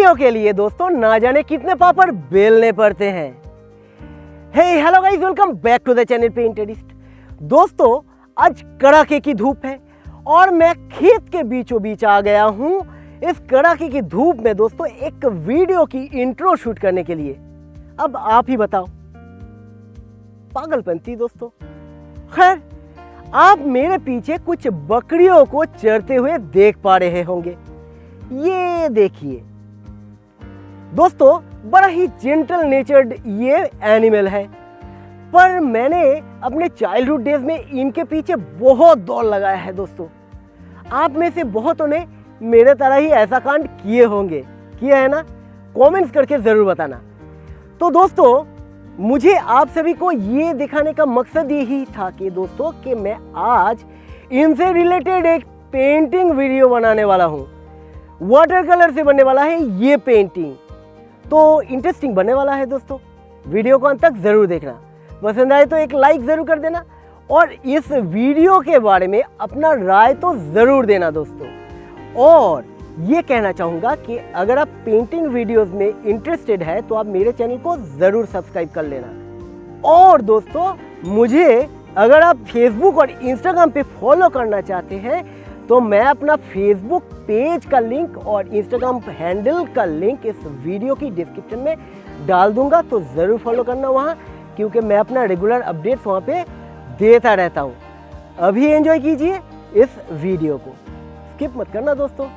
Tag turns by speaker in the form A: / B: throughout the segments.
A: Video के लिए दोस्तों ना जाने कितने पापड़ बेलने पड़ते हैं। Hey hello guys, welcome back to the channel पेंटरिस्ट। दोस्तों आज कड़ाके की धूप है और मैं खेत के बीचों बीच आ गया हूं इस कड़ाके की धूप में दोस्तों एक वीडियो की इंट्रो शूट करने के लिए। अब आप ही बताओ, पागलपंती दोस्तों। खैर, आप मेरे पीछे कुछ बकरियों को चरते हुए देख पा रहे होंगे। ये देखिए दोस्तों, बड़ा ही जेंटल नेचर्ड ये एनिमल है, पर मैंने अपने चाइल्डहुड डेज में इनके पीछे बहुत दौड़ लगाया है दोस्तों। आप में से बहुतों ने मेरे तरह ही ऐसा कांड किए होंगे, किया है ना? कमेंट्स करके जरूर बताना। तो दोस्तों मुझे आप सभी को ये दिखाने का मकसद यही था कि दोस्तों कि मैं आज इनसे रिलेटेड एक पेंटिंग वीडियो बनाने वाला हूँ। वाटर कलर से बनने वाला है ये पेंटिंग, तो इंटरेस्टिंग बनने वाला है दोस्तों। वीडियो को अंत तक जरूर देखना, पसंद आए तो एक लाइक जरूर कर देना और इस वीडियो के बारे में अपना राय तो जरूर देना दोस्तों। और ये कहना चाहूँगा कि अगर आप पेंटिंग वीडियोस में इंटरेस्टेड है तो आप मेरे चैनल को ज़रूर सब्सक्राइब कर लेना। और दोस्तों मुझे अगर आप फेसबुक और इंस्टाग्राम पे फॉलो करना चाहते हैं तो मैं अपना फेसबुक पेज का लिंक और इंस्टाग्राम हैंडल का लिंक इस वीडियो की डिस्क्रिप्शन में डाल दूंगा, तो ज़रूर फॉलो करना वहाँ, क्योंकि मैं अपना रेगुलर अपडेट्स वहाँ पे देता रहता हूँ। अभी एंजॉय कीजिए इस वीडियो को, स्किप मत करना दोस्तों।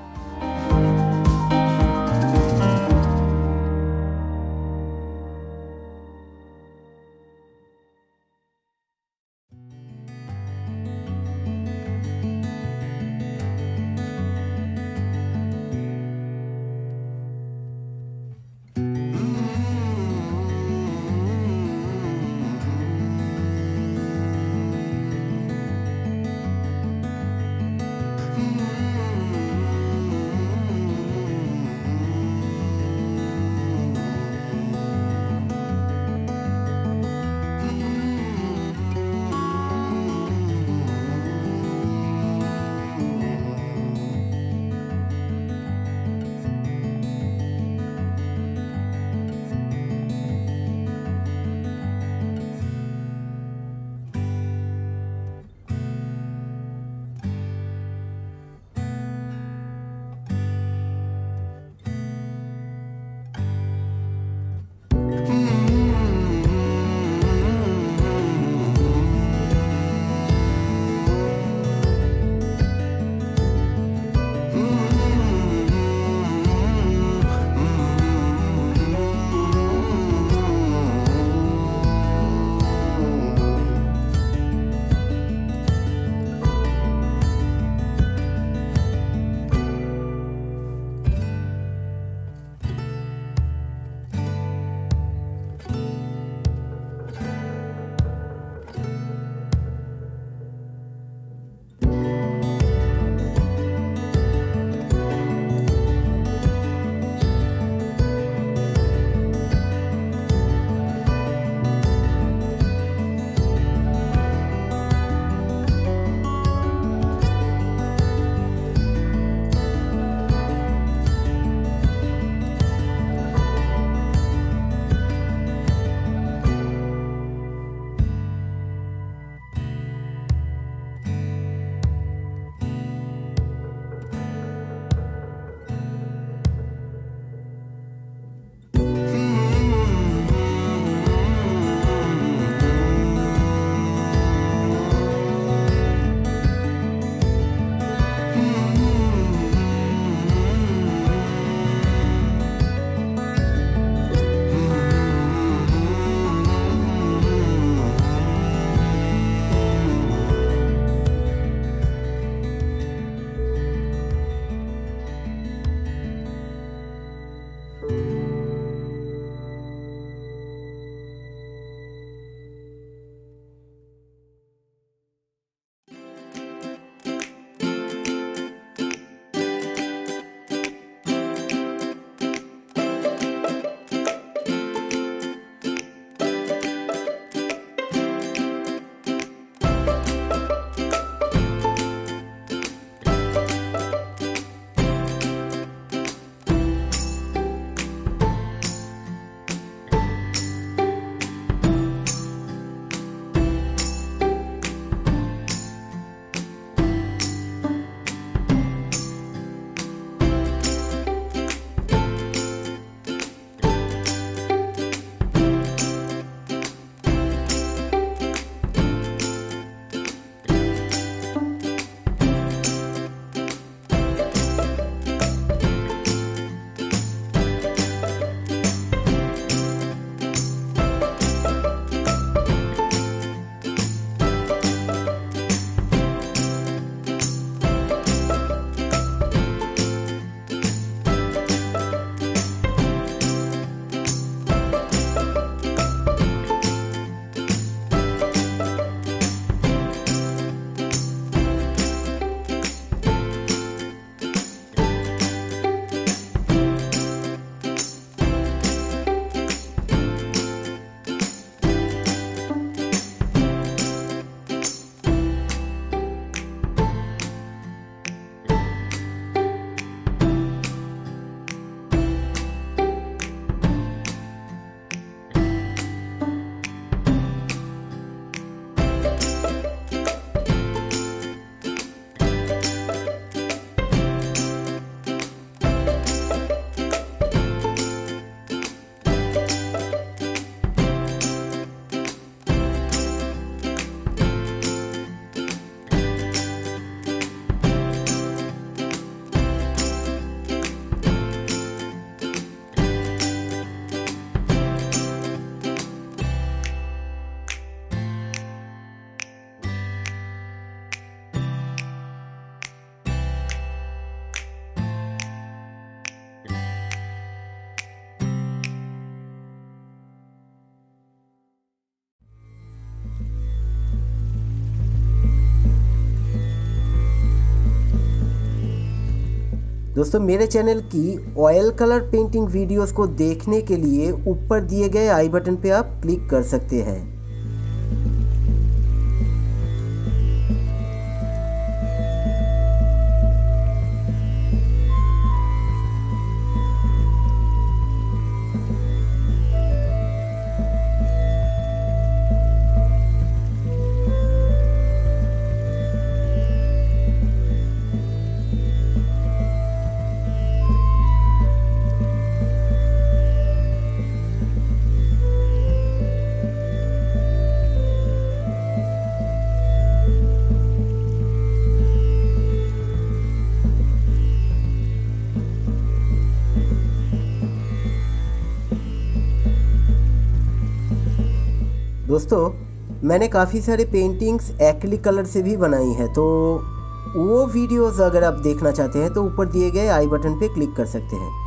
B: दोस्तों मेरे चैनल की ऑयल कलर पेंटिंग वीडियोस को देखने के लिए ऊपर दिए गए आई बटन पे आप क्लिक कर सकते हैं। दोस्तों मैंने काफ़ी सारे पेंटिंग्स एक्रिलिक कलर से भी बनाई हैं, तो वो वीडियोस अगर आप देखना चाहते हैं तो ऊपर दिए गए आई बटन पे क्लिक कर सकते हैं।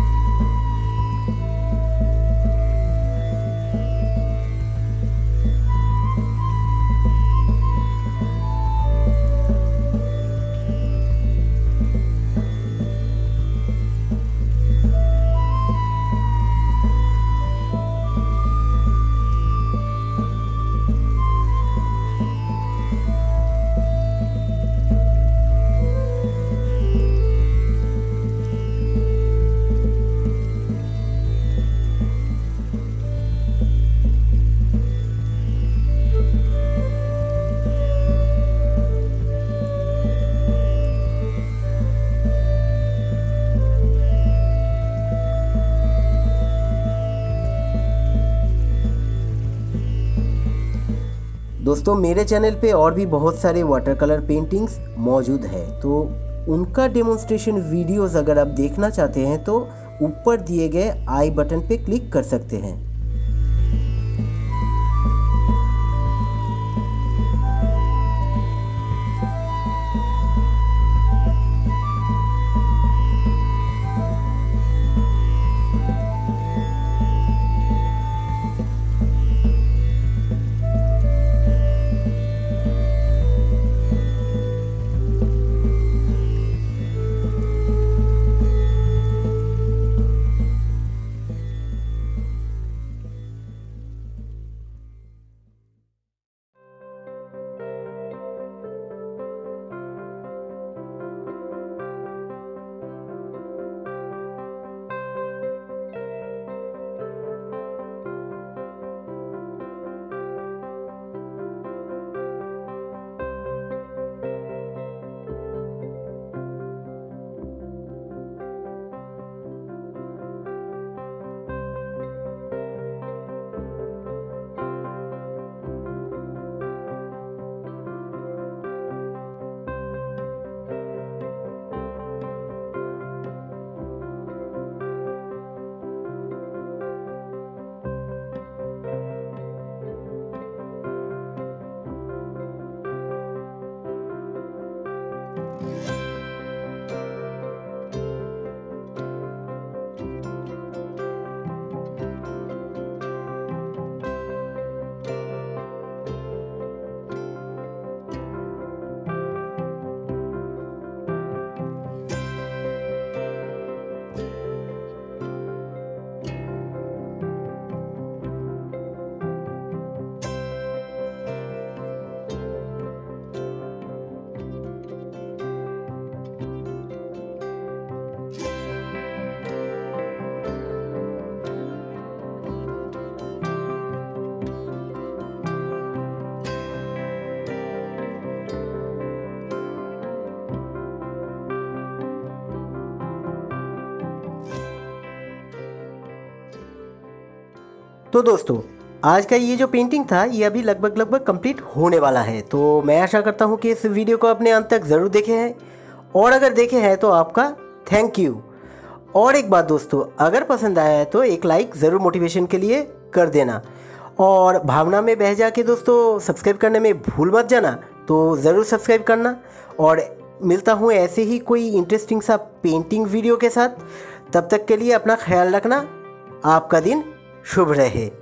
B: दोस्तों मेरे चैनल पे और भी बहुत सारे वाटर कलर पेंटिंग्स मौजूद है, तो उनका डेमोन्स्ट्रेशन वीडियोस अगर आप देखना चाहते हैं तो ऊपर दिए गए आई बटन पे क्लिक कर सकते हैं। तो दोस्तों आज का ये जो पेंटिंग था ये अभी लगभग कंप्लीट होने वाला है, तो मैं आशा करता हूँ कि इस वीडियो को अपने अंत तक ज़रूर देखे हैं, और अगर देखे हैं तो आपका थैंक यू। और एक बात दोस्तों, अगर पसंद आया है तो एक लाइक ज़रूर मोटिवेशन के लिए कर देना, और भावना में बह जाके दोस्तों सब्सक्राइब करने में भूल मत जाना, तो ज़रूर सब्सक्राइब करना। और मिलता हूँ ऐसे ही कोई इंटरेस्टिंग सा पेंटिंग वीडियो के साथ, तब तक के लिए अपना ख्याल रखना। आपका दिन शुभ रहे।